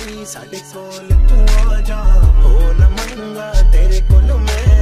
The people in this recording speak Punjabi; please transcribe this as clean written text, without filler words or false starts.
ਨੀ ਸਾਡੇ ਕੋਲ ਤੂੰ ਆ ਜਾ, ਹੋ ਨਾ ਮੰਗਾ ਤੇਰੇ ਕੋਲ ਮੈਂ